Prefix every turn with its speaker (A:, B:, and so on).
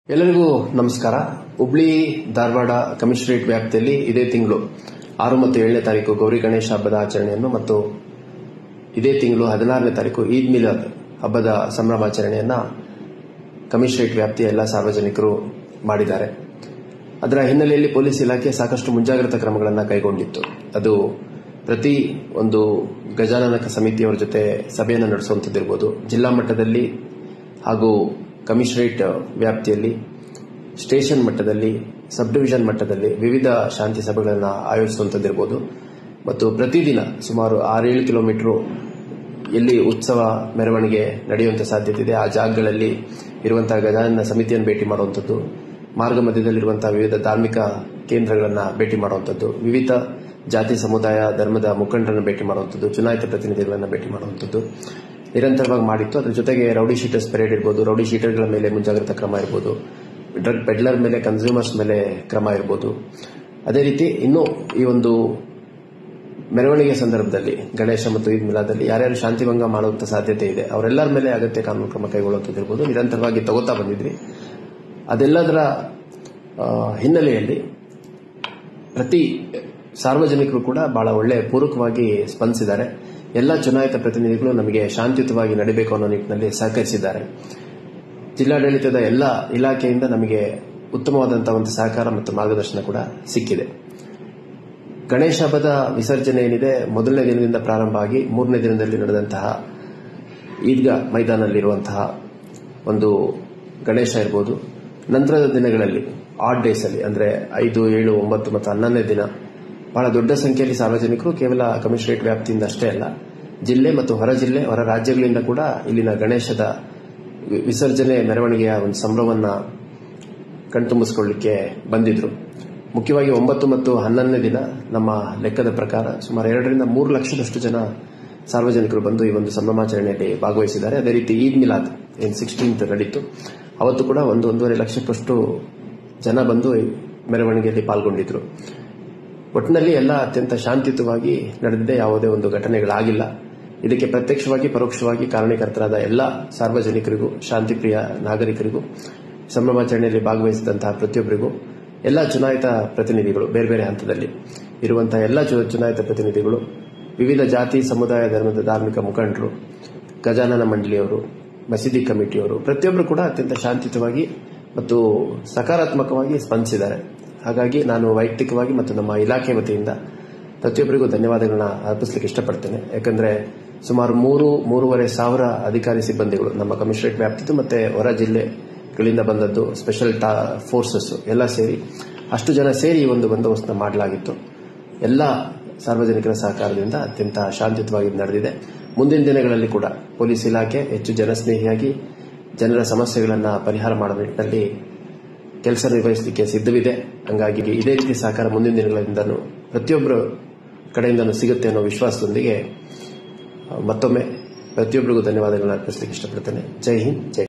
A: ಎಲ್ಲರಿಗೂ ನಮಸ್ಕಾರ. ಹುಬ್ಳಿ ಧಾರವಾಡ ಕಮಿಷನರೇಟ್ ವ್ಯಾಪ್ತಿಯಲ್ಲಿ ಇದೇ ತಿಂಗಳು 6 ಮತ್ತು 7ನೇ ತಾರೀಕು ಗೌರಿ ಗಣೇಶ ಹಬ್ಬದ ಆಚರಣೆಯನ್ನು ಮತ್ತು ಇದೇ ತಿಂಗಳು 16ನೇ ತಾರೀಕು ಈದ್ ಮಿಲಾದ್ ಹಬ್ಬದ ಸಂಭ್ರಮಾಚರಣೆಯನ್ನ ಕಮಿಷನರೇಟ್ ವ್ಯಾಪ್ತಿಯ ಎಲ್ಲ ಸಾರ್ವಜನಿಕರು ಮಾಡಿದ್ದಾರೆ. ಅದರ ಹಿನ್ನೆಲೆಯಲ್ಲಿ ಪೊಲೀಸ್ ಇಲಾಖೆ ಸಾಕಷ್ಟು ಮುಂಜಾಗ್ರತಾ ಕ್ರಮಗಳನ್ನು ಕೈಗೊಂಡಿತ್ತು. ಅದು ಪ್ರತಿ ಒಂದು ಗಜಾನನ ಸಮಿತಿಯವರ ಜೊತೆ ಸಭೆಯನ್ನು ನಡೆಸುವಂತದ್ದಿರಬಹುದು, ಜಿಲ್ಲಾ ಮಟ್ಟದಲ್ಲಿ ಹಾಗೂ ಕಮಿಷನರೇಟ್ ವ್ಯಾಪ್ತಿಯಲ್ಲಿ, ಸ್ಟೇಷನ್ ಮಟ್ಟದಲ್ಲಿ, ಸಬ್ ಡಿವಿಷನ್ ಮಟ್ಟದಲ್ಲಿ ವಿವಿಧ ಶಾಂತಿ ಸಭೆಗಳನ್ನು ಆಯೋಜಿಸುವಂತದ್ದಿರಬಹುದು ಮತ್ತು ಪ್ರತಿದಿನ ಸುಮಾರು 6-7 ಕಿಲೋಮೀಟರ್ ಎಲ್ಲಿ ಉತ್ಸವ ಮೆರವಣಿಗೆ ನಡೆಯುವಂತ ಸಾಧ್ಯತೆ ಇದೆ ಆ ಜಾಗಗಳಲ್ಲಿ ಇರುವಂತಹ ಗಜಾನನ ಸಮಿತಿಯನ್ನು ಭೇಟಿ ಮಾಡುವಂಥದ್ದು, ಮಾರ್ಗ ಮಧ್ಯದಲ್ಲಿರುವಂತಹ ವಿವಿಧ ಧಾರ್ಮಿಕ ಕೇಂದ್ರಗಳನ್ನು ಭೇಟಿ ಮಾಡುವಂಥದ್ದು, ವಿವಿಧ ಜಾತಿ ಸಮುದಾಯ ಧರ್ಮದ ಮುಖಂಡರನ್ನು ಭೇಟಿ ಮಾಡುವಂಥದ್ದು, ಚುನಾಯಿತ ಪ್ರತಿನಿಧಿಗಳನ್ನು ಭೇಟಿ ಮಾಡುವಂಥದ್ದು ನಿರಂತರವಾಗಿ ಮಾಡಿತ್ತು. ಅದರ ಜೊತೆಗೆ ರೌಡಿ ಶೀಟರ್ಸ್ ಪರೇಡ್ ಇರಬಹುದು, ರೌಡಿ ಶೀಟರ್ಗಳ ಮೇಲೆ ಮುಂಜಾಗ್ರತಾ ಕ್ರಮ ಇರಬಹುದು, ಡ್ರಗ್ ಪೆಡ್ಲರ್ ಮೇಲೆ, ಕನ್ಸ್ಯೂಮರ್ಸ್ ಮೇಲೆ ಕ್ರಮ ಇರಬಹುದು. ಅದೇ ರೀತಿ ಇನ್ನೂ ಈ ಒಂದು ಮೆರವಣಿಗೆ ಸಂದರ್ಭದಲ್ಲಿ ಗಣೇಶ ಮತ್ತು ಈದ್ ಮಿಲಾದಲ್ಲಿ ಯಾರ್ಯಾರು ಶಾಂತಿಭಂಗ ಮಾಡುವಂತ ಸಾಧ್ಯತೆ ಇದೆ ಅವರೆಲ್ಲರ ಮೇಲೆ ಅಗತ್ಯ ಕಾನೂನು ಕ್ರಮ ಕೈಗೊಳ್ಳುವಂತದ್ದಿರಬಹುದು ನಿರಂತರವಾಗಿ ತಗೋತಾ ಬಂದಿದ್ವಿ. ಅದೆಲ್ಲದರ ಹಿನ್ನೆಲೆಯಲ್ಲಿ ಪ್ರತಿ ಸಾರ್ವಜನಿಕರು ಕೂಡ ಬಹಳ ಒಳ್ಳೆ ಪೂರಕವಾಗಿ ಸ್ಪಂದಿಸಿದ್ದಾರೆ. ಎಲ್ಲ ಚುನಾಯಿತ ಪ್ರತಿನಿಧಿಗಳು ನಮಗೆ ಶಾಂತಿಯುತವಾಗಿ ನಡೆಯಬೇಕು ಅನ್ನೋ ನಿಟ್ಟಿನಲ್ಲಿ ಸಹಕರಿಸಿದ್ದಾರೆ. ಜಿಲ್ಲಾಡಳಿತದ ಎಲ್ಲ ಇಲಾಖೆಯಿಂದ ನಮಗೆ ಉತ್ತಮವಾದಂತಹ ಒಂದು ಸಹಕಾರ ಮತ್ತು ಮಾರ್ಗದರ್ಶನ ಕೂಡ ಸಿಕ್ಕಿದೆ. ಗಣೇಶ ಹಬ್ಬದ ವಿಸರ್ಜನೆ ಏನಿದೆ ಮೊದಲನೇ ದಿನದಿಂದ ಪ್ರಾರಂಭ ಆಗಿ 3ನೇ ದಿನದಲ್ಲಿ ನಡೆದಂತಹ ಈದ್ಗಾ ಮೈದಾನದಲ್ಲಿರುವಂತಹ ಒಂದು ಗಣೇಶ ಇರಬಹುದು. ನಂತರದ ದಿನಗಳಲ್ಲಿ ಆಡ್ ಡೇಸ್ ಅಲ್ಲಿ ಅಂದ್ರೆ 5, 7, 9 ಮತ್ತು 11ನೇ ದಿನ ಬಹಳ ದೊಡ್ಡ ಸಂಖ್ಯೆಯಲ್ಲಿ ಸಾರ್ವಜನಿಕರು ಕೇವಲ ಕಮಿಷನರೇಟ್ ವ್ಯಾಪ್ತಿಯಿಂದ ಅಷ್ಟೇ ಅಲ್ಲ, ಜಿಲ್ಲೆ ಮತ್ತು ಹೊರ ಜಿಲ್ಲೆ, ಹೊರ ರಾಜ್ಯಗಳಿಂದ ಕೂಡ ಇಲ್ಲಿನ ಗಣೇಶದ ವಿಸರ್ಜನೆ ಮೆರವಣಿಗೆಯ ಒಂದು ಸಂಭ್ರಮವನ್ನ ಕಣ್ತುಂಬಿಸಿಕೊಳ್ಳಲಿಕ್ಕೆ ಬಂದಿದ್ರು. ಮುಖ್ಯವಾಗಿ 9 ಮತ್ತು 11ನೇ ದಿನ ನಮ್ಮ ಲೆಕ್ಕದ ಪ್ರಕಾರ ಸುಮಾರು 2-3 ಲಕ್ಷದಷ್ಟು ಜನ ಸಾರ್ವಜನಿಕರು ಬಂದು ಈ ಒಂದು ಸಂಭ್ರಮಾಚರಣೆಯಲ್ಲಿ ಭಾಗವಹಿಸಿದ್ದಾರೆ. ಅದೇ ರೀತಿ ಈದ್ ಮಿಲಾದ್ ಏನು 16th ನಡೀತು, ಅವತ್ತು ಕೂಡ 1-1.5 ಲಕ್ಷಕ್ಕಷ್ಟು ಜನ ಬಂದು ಮೆರವಣಿಗೆಯಲ್ಲಿ ಪಾಲ್ಗೊಂಡಿದ್ರು. ಒಟ್ಟಿನಲ್ಲಿ ಎಲ್ಲ ಅತ್ಯಂತ ಶಾಂತಿಯುತವಾಗಿ ನಡೆದಿದೆ, ಯಾವುದೇ ಒಂದು ಘಟನೆಗಳಾಗಿಲ್ಲ. ಇದಕ್ಕೆ ಪ್ರತ್ಯಕ್ಷವಾಗಿ ಪರೋಕ್ಷವಾಗಿ ಕಾರಣೀಕರ್ತರಾದ ಎಲ್ಲ ಸಾರ್ವಜನಿಕರಿಗೂ, ಶಾಂತಿಪ್ರಿಯ ನಾಗರಿಕರಿಗೂ, ಸಂಭ್ರಮಾಚರಣೆಯಲ್ಲಿ ಭಾಗವಹಿಸಿದಂತಹ ಪ್ರತಿಯೊಬ್ಬರಿಗೂ, ಎಲ್ಲ ಚುನಾಯಿತ ಪ್ರತಿನಿಧಿಗಳು, ಬೇರೆ ಬೇರೆ ಹಂತದಲ್ಲಿ ಇರುವಂತಹ ಎಲ್ಲ ಚುನಾಯಿತ ಪ್ರತಿನಿಧಿಗಳು, ವಿವಿಧ ಜಾತಿ ಸಮುದಾಯ ಧರ್ಮದ ಧಾರ್ಮಿಕ ಮುಖಂಡರು, ಗಜಾನನ ಮಂಡಳಿಯವರು, ಮಸೀದಿ ಕಮಿಟಿಯವರು, ಪ್ರತಿಯೊಬ್ಬರು ಕೂಡ ಅತ್ಯಂತ ಶಾಂತಿಯುತವಾಗಿ ಮತ್ತು ಸಕಾರಾತ್ಮಕವಾಗಿ ಸ್ಪಂದಿಸಿದ್ದಾರೆ. ಹಾಗಾಗಿ ನಾನು ವೈಯಕ್ತಿಕವಾಗಿ ಮತ್ತು ನಮ್ಮ ಇಲಾಖೆ ವತಿಯಿಂದ ಪ್ರತಿಯೊಬ್ಬರಿಗೂ ಧನ್ಯವಾದಗಳನ್ನ ಅರ್ಪಿಸಲಿಕ್ಕೆ ಇಷ್ಟಪಡ್ತೇನೆ. ಯಾಕಂದ್ರೆ ಸುಮಾರು 3-3.5 ಸಾವಿರ ಅಧಿಕಾರಿ ಸಿಬ್ಬಂದಿಗಳು ನಮ್ಮ ಕಮಿಷನರೇಟ್ ವ್ಯಾಪ್ತಿದ್ದು ಮತ್ತೆ ಹೊರ ಜಿಲ್ಲೆಗಳಿಂದ ಬಂದದ್ದು, ಸ್ಪೆಷಲ್ ಫೋರ್ಸಸ್ ಎಲ್ಲ ಸೇರಿ ಅಷ್ಟು ಜನ ಸೇರಿ ಈ ಒಂದು ಬಂದೋಬಸ್ತ್ ಮಾಡಲಾಗಿತ್ತು. ಎಲ್ಲ ಸಾರ್ವಜನಿಕರ ಸಹಕಾರದಿಂದ ಅತ್ಯಂತ ಶಾಂತಿಯುತವಾಗಿ ನಡೆದಿದೆ. ಮುಂದಿನ ದಿನಗಳಲ್ಲಿ ಕೂಡ ಪೊಲೀಸ್ ಇಲಾಖೆ ಹೆಚ್ಚು ಜನಸ್ನೇಹಿಯಾಗಿ ಜನರ ಸಮಸ್ಯೆಗಳನ್ನು ಪರಿಹಾರ ಮಾಡುವ ನಿಟ್ಟಿನಲ್ಲಿ ಕೆಲಸ ನಿರ್ವಹಿಸಲಿಕ್ಕೆ ಸಿದ್ಧವಿದೆ. ಹಂಗಾಗಿ ಇದೇ ರೀತಿ ಸಹಕಾರ ಮುಂದಿನ ದಿನಗಳಿಂದಲೂ ಪ್ರತಿಯೊಬ್ಬರ ಕಡೆಯಿಂದಲೂ ಸಿಗುತ್ತೆ ಅನ್ನೋ ವಿಶ್ವಾಸದೊಂದಿಗೆ ಮತ್ತೊಮ್ಮೆ ಪ್ರತಿಯೊಬ್ಬರಿಗೂ ಧನ್ಯವಾದಗಳನ್ನು ಅರ್ಪಿಸಲಿಕ್ಕೆ ಇಷ್ಟಪಡ್ತೇನೆ. ಜೈ ಹಿಂದ್, ಜೈ